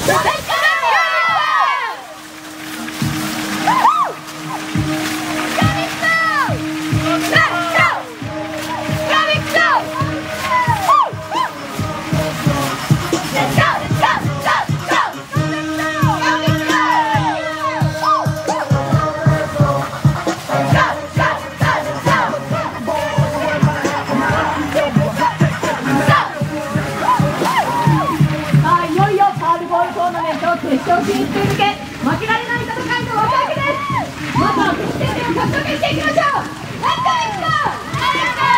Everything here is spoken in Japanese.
決勝進出に向け負けられない戦いの幕開けです。まずは決定戦を獲得していきましょう。レッツゴー！